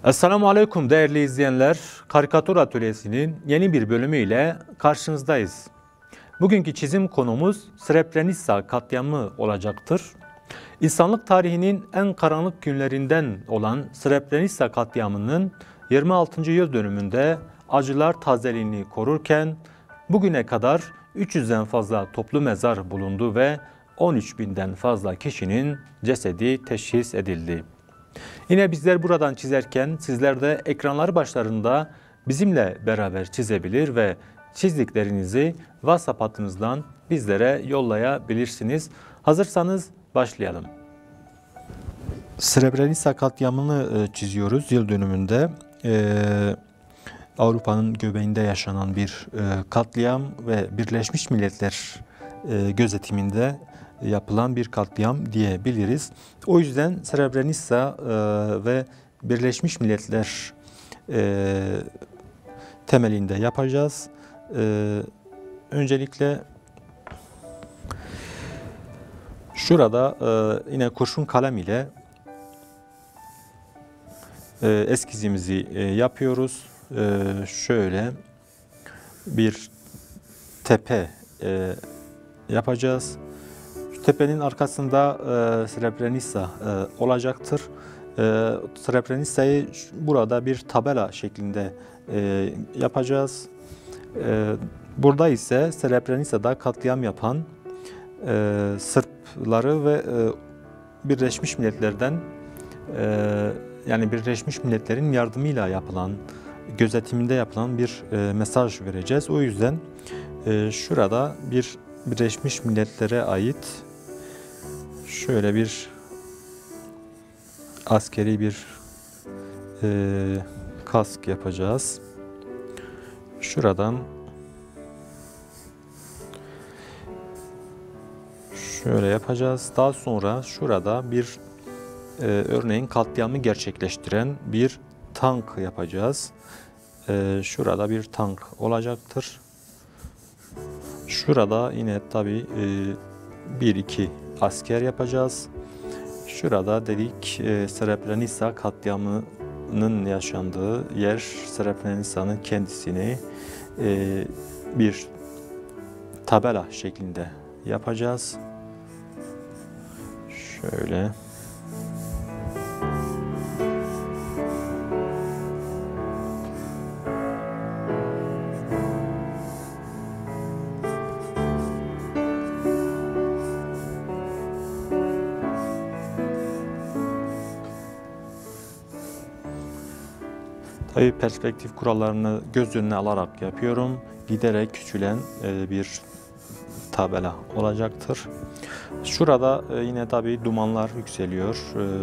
Esselamu Aleyküm değerli izleyenler. Karikatür Atölyesi'nin yeni bir bölümüyle karşınızdayız. Bugünkü çizim konumuz Srebrenica katliamı olacaktır. İnsanlık tarihinin en karanlık günlerinden olan Srebrenica katliamının 26. yıl dönümünde acılar tazeliğini korurken bugüne kadar 300'den fazla toplu mezar bulundu ve 13.000'den fazla kişinin cesedi teşhis edildi. Yine bizler buradan çizerken sizler de ekranlar başlarında bizimle beraber çizebilir ve çizdiklerinizi WhatsApp hattınızdan bizlere yollayabilirsiniz. Hazırsanız başlayalım. Srebrenica katliamını çiziyoruz yıl dönümünde. Avrupa'nın göbeğinde yaşanan bir katliam ve Birleşmiş Milletler gözetiminde yapılan bir katliam diyebiliriz. O yüzden Srebrenica ve Birleşmiş Milletler temelinde yapacağız. Öncelikle şurada yine kurşun kalem ile eskizimizi yapıyoruz. Şöyle bir tepe yapacağız. Tepenin arkasında Srebrenica olacaktır. Srebrenica'yı burada bir tabela şeklinde yapacağız. Burada ise Srebrenica'da katliam yapan Sırpları ve Birleşmiş Milletler'den yani Birleşmiş Milletler'in yardımıyla yapılan, gözetiminde yapılan bir mesaj vereceğiz. O yüzden şurada bir Birleşmiş Milletler'e ait şöyle bir askeri bir kask yapacağız. Şuradan şöyle yapacağız. Daha sonra şurada bir örneğin katliamı gerçekleştiren bir tank yapacağız. Şurada bir tank olacaktır. Şurada yine tabi 1-2 asker yapacağız. Şurada dedik Srebrenica katliamının yaşandığı yer, Srebrenica'nın kendisini bir tabela şeklinde yapacağız. Şöyle. Tabii perspektif kurallarını göz önüne alarak yapıyorum. Giderek küçülen bir tabela olacaktır. Şurada yine tabii dumanlar yükseliyor.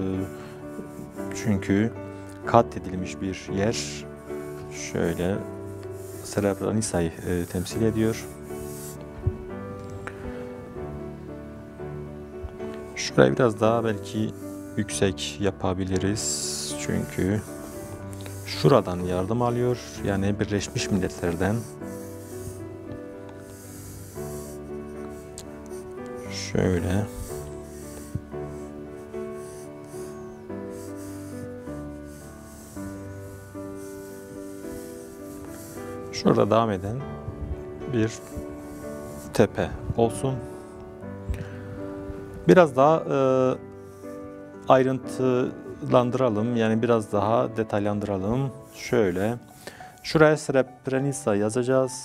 Çünkü katledilmiş bir yer. Şöyle Srebrenica'yı temsil ediyor. Şurayı biraz daha belki yüksek yapabiliriz. Çünkü şuradan yardım alıyor. Yani Birleşmiş Milletler'den. Şöyle. Şurada devam eden bir tepe olsun. Biraz daha ayrıntılandıralım. Yani biraz daha detaylandıralım. Şöyle. Şuraya Srebrenica yazacağız.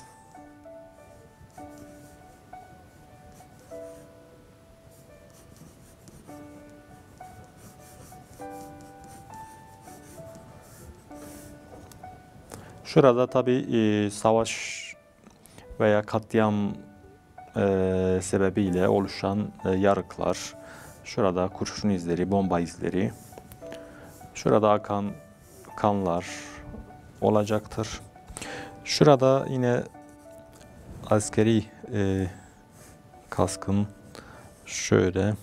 Şurada tabii savaş veya katliam sebebiyle oluşan yarıklar, şurada kurşun izleri, bomba izleri, şurada akan kanlar olacaktır. Şurada yine askeri kaskın şöyle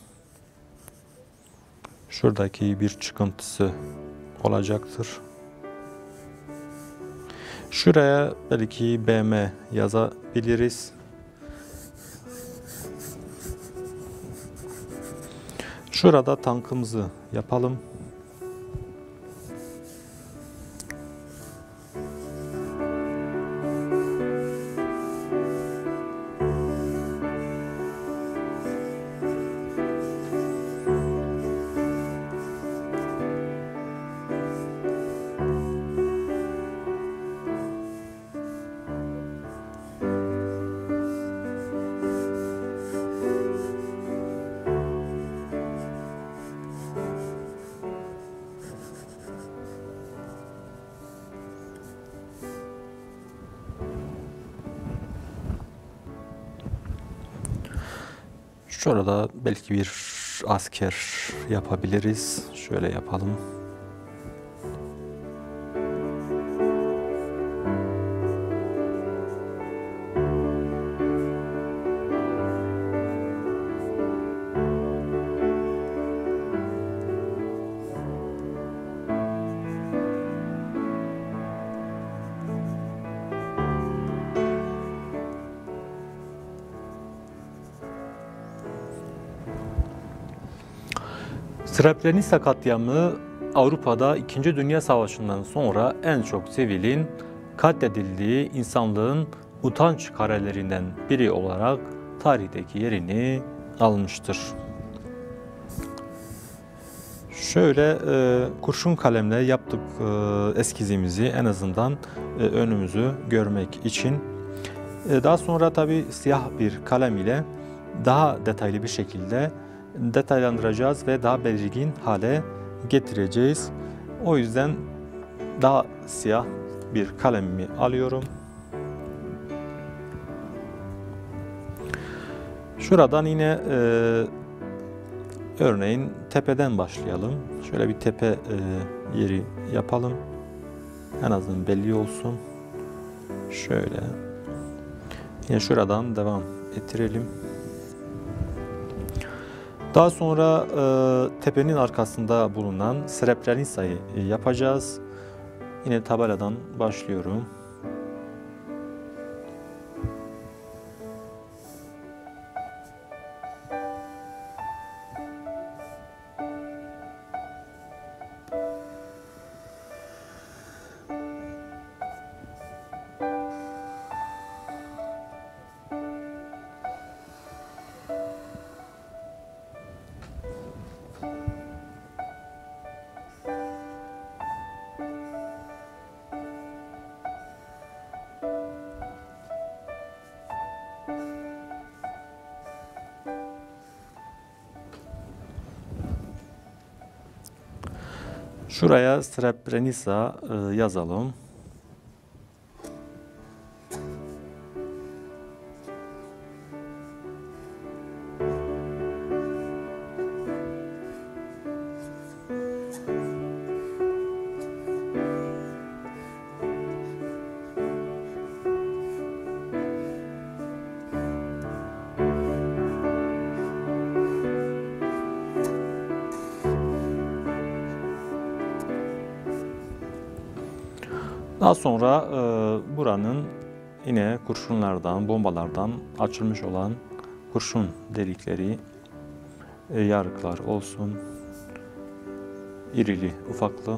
şuradaki bir çıkıntısı olacaktır. Şuraya belki BM yazabiliriz. Şurada tankımızı yapalım. Şurada belki bir asker yapabiliriz. Şöyle yapalım. Srebrenica katliamı Avrupa'da 2. Dünya Savaşı'ndan sonra en çok sivilin katledildiği insanlığın utanç karelerinden biri olarak tarihteki yerini almıştır. Şöyle kurşun kalemle yaptık eskizimizi en azından önümüzü görmek için. Daha sonra tabi siyah bir kalem ile daha detaylı bir şekilde detaylandıracağız ve daha belirgin hale getireceğiz. O yüzden daha siyah bir kalemimi alıyorum. Şuradan yine örneğin tepeden başlayalım. Şöyle bir tepe yeri yapalım. En azından belli olsun. Şöyle. Yine şuradan devam ettirelim. Daha sonra tepenin arkasında bulunan Srebrenica'yı yapacağız. Yine tabeladan başlıyorum. Şuraya Srebrenica yazalım. Daha sonra buranın yine kurşunlardan, bombalardan açılmış olan kurşun delikleri, yarıklar olsun, irili, ufaklı.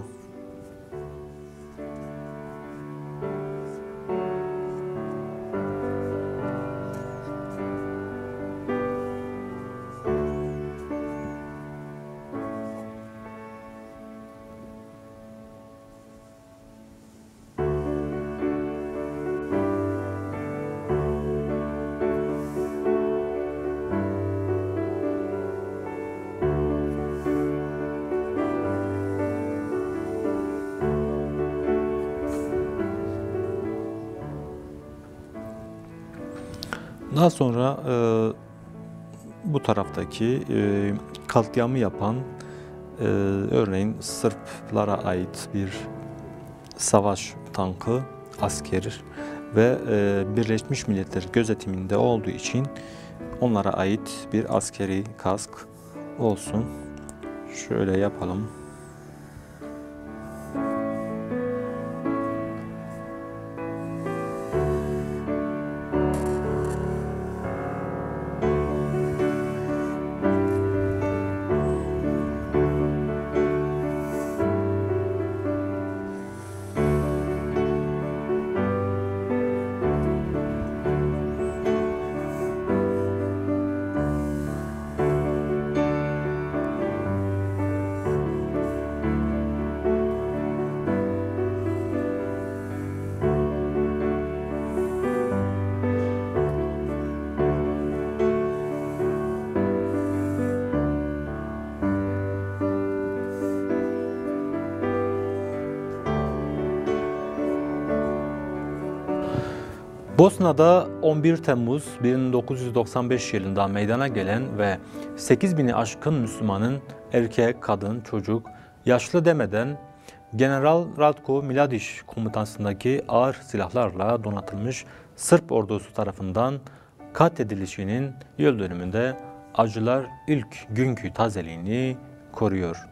Daha sonra bu taraftaki katliamı yapan örneğin Sırplara ait bir savaş tankı, asker ve Birleşmiş Milletler gözetiminde olduğu için onlara ait bir askeri kask olsun. Şöyle yapalım. Bosna'da 11 Temmuz 1995 yılında meydana gelen ve 8.000'i aşkın Müslümanın erkek, kadın, çocuk, yaşlı demeden General Ratko Mladić komutasındaki ağır silahlarla donatılmış Sırp ordusu tarafından katledilişinin yıl dönümünde acılar ilk günkü tazeliğini koruyor.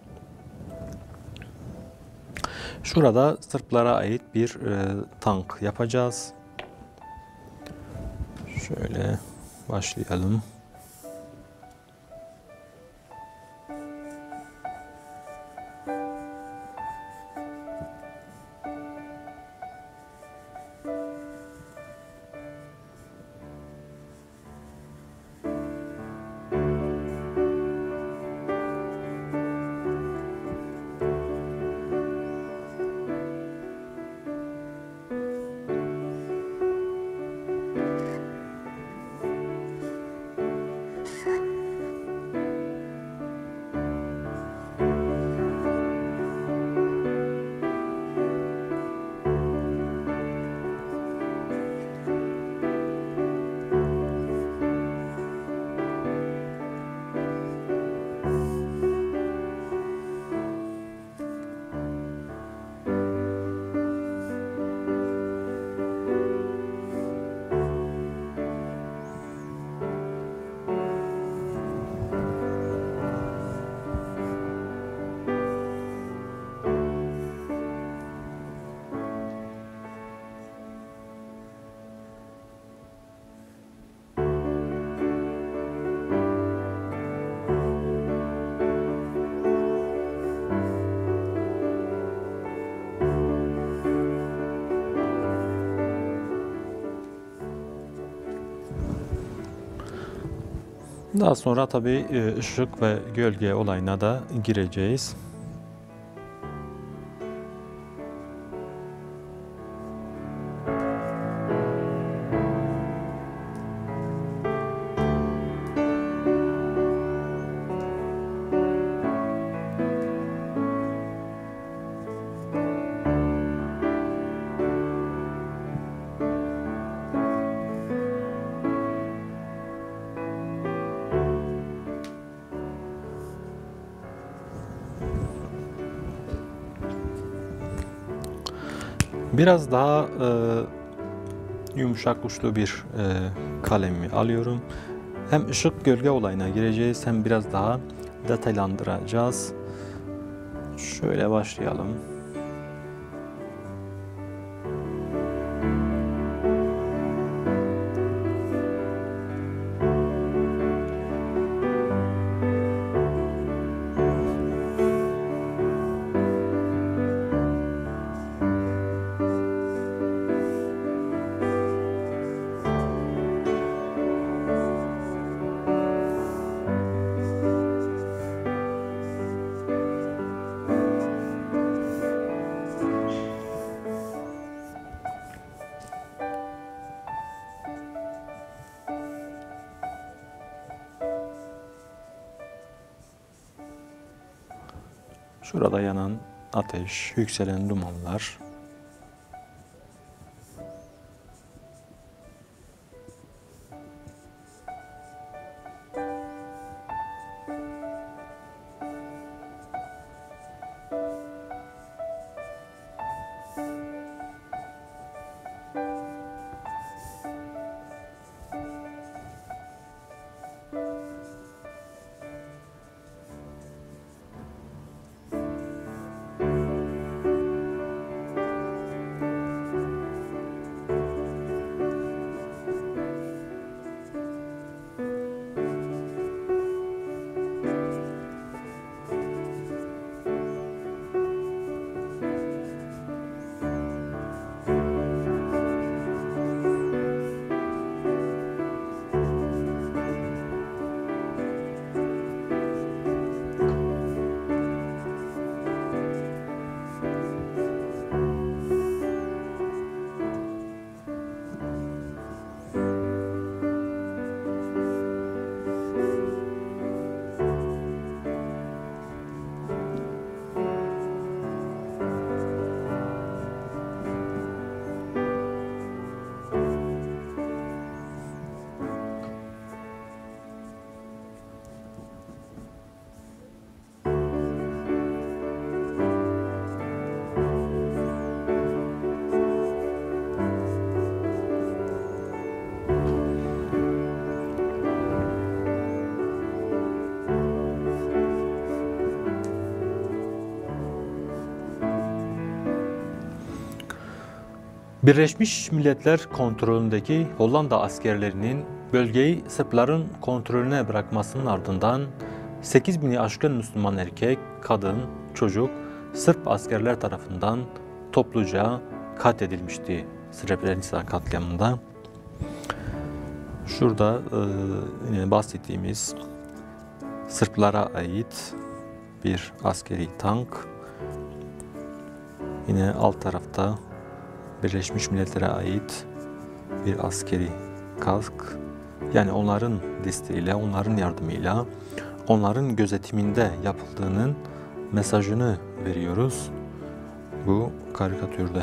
Şurada Sırplara ait bir tank yapacağız. Şöyle başlayalım. Daha sonra tabii ışık ve gölge olayına da gireceğiz. Biraz daha yumuşak uçlu bir kalemi alıyorum. Hem ışık gölge olayına gireceğiz hem biraz daha detaylandıracağız. Şöyle başlayalım. Şurada yanan ateş, yükselen dumanlar. Birleşmiş Milletler kontrolündeki Hollanda askerlerinin bölgeyi Sırpların kontrolüne bırakmasının ardından 8.000'i aşkın Müslüman erkek, kadın, çocuk Sırp askerler tarafından topluca katledilmişti Srebrenica katliamında. Şurada yine bahsettiğimiz Sırplara ait bir askeri tank. Yine alt tarafta Birleşmiş Milletler'e ait bir askeri kask. Yani onların desteğiyle, onların yardımıyla, onların gözetiminde yapıldığının mesajını veriyoruz bu karikatürde.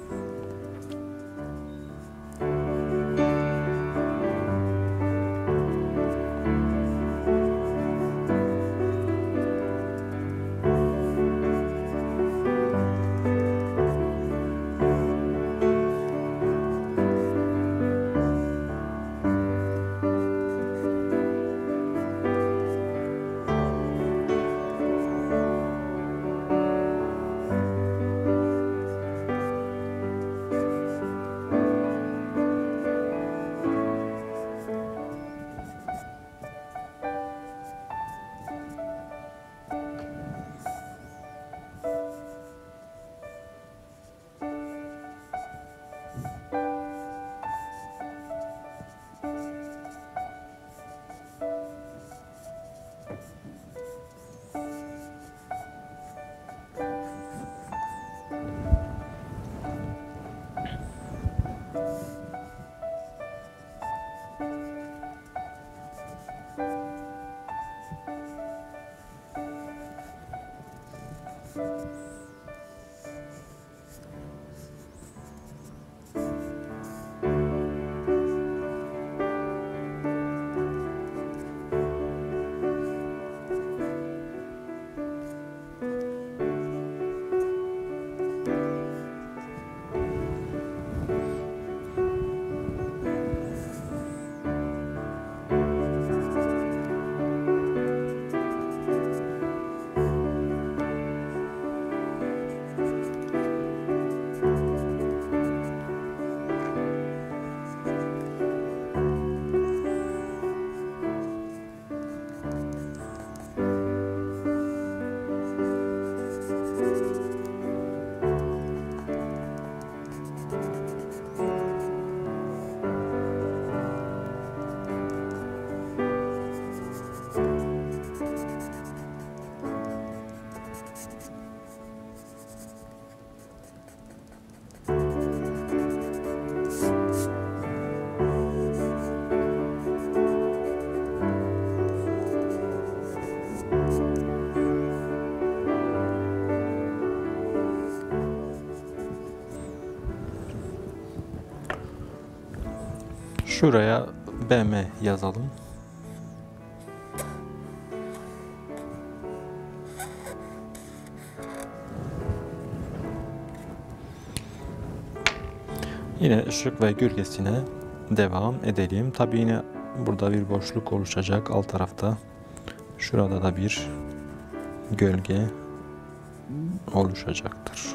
Şuraya BM yazalım. Yine ışık ve gölgesine devam edelim. Tabii yine burada bir boşluk oluşacak alt tarafta. Şurada da bir gölge oluşacaktır.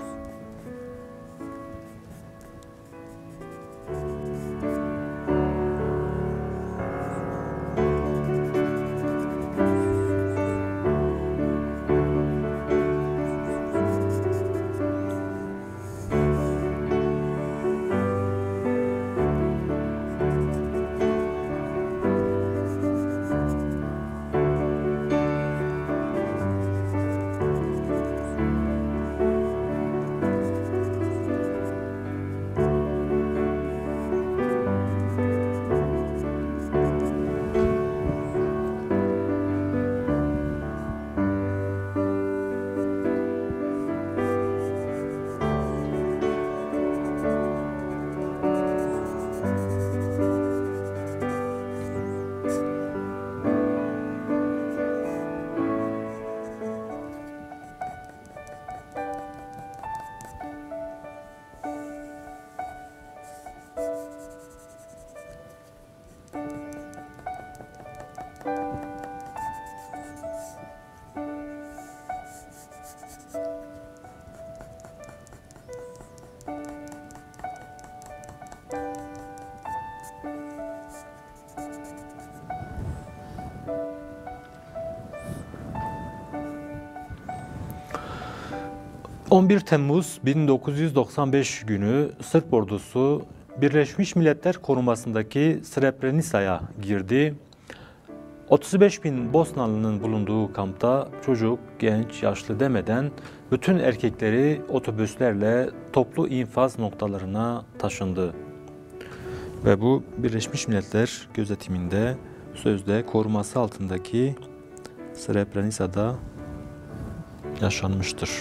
11 Temmuz 1995 günü Sırp ordusu Birleşmiş Milletler korumasındaki Srebrenica'ya girdi. 35 bin Bosnalı'nın bulunduğu kampta çocuk, genç, yaşlı demeden bütün erkekleri otobüslerle toplu infaz noktalarına taşındı. Ve bu Birleşmiş Milletler gözetiminde sözde koruması altındaki Srebrenica'da yaşanmıştır.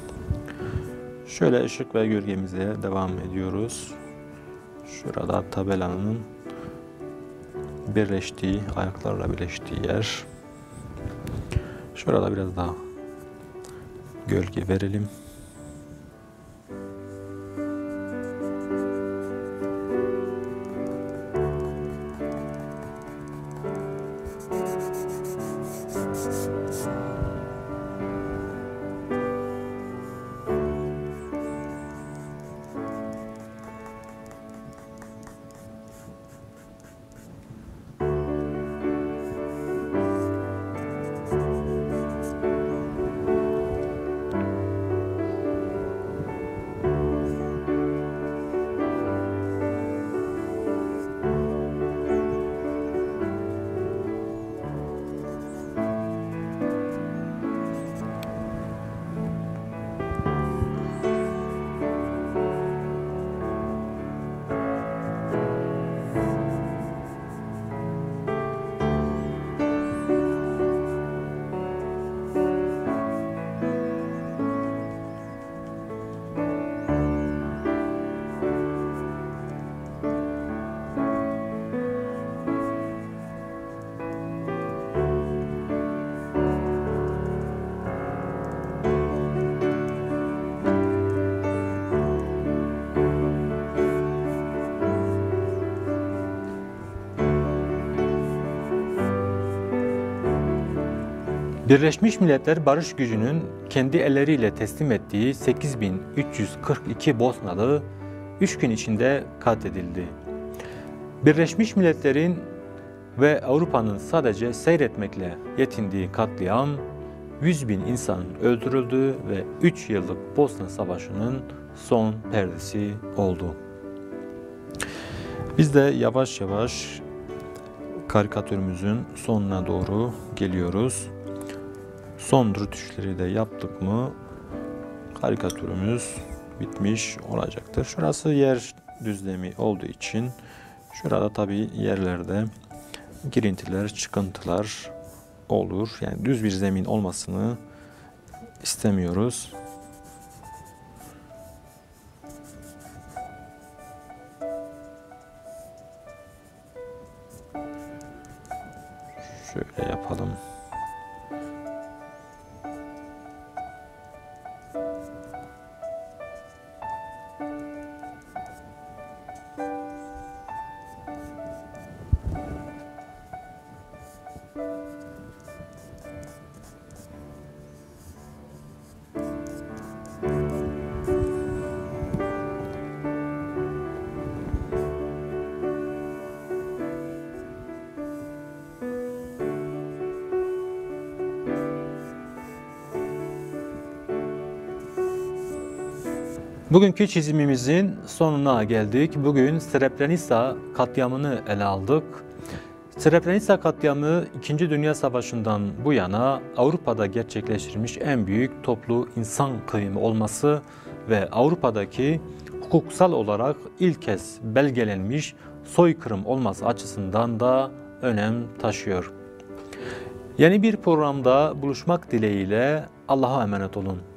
Şöyle ışık ve gölgemize devam ediyoruz. Şurada tabelanın birleştiği, ayaklarla birleştiği yer. Şurada biraz daha gölge verelim. Birleşmiş Milletler barış gücünün kendi elleriyle teslim ettiği 8342 Bosnalı 3 gün içinde katledildi. Birleşmiş Milletler'in ve Avrupa'nın sadece seyretmekle yetindiği katliam, 100 bin insanın öldürüldüğü ve 3 yıllık Bosna Savaşı'nın son perdesi oldu. Biz de yavaş yavaş karikatürümüzün sonuna doğru geliyoruz. Son rötuşları da yaptık mı karikatürümüz bitmiş olacaktır. Şurası yer düzlemi olduğu için şurada tabii yerlerde girintiler, çıkıntılar olur. Yani düz bir zemin olmasını istemiyoruz. Şöyle yapalım. Bugünkü çizimimizin sonuna geldik. Bugün Srebrenica katliamını ele aldık. Srebrenica katliamı 2. Dünya Savaşı'ndan bu yana Avrupa'da gerçekleştirilmiş en büyük toplu insan kıyımı olması ve Avrupa'daki hukuksal olarak ilk kez belgelenmiş soykırım olması açısından da önem taşıyor. Yeni bir programda buluşmak dileğiyle Allah'a emanet olun.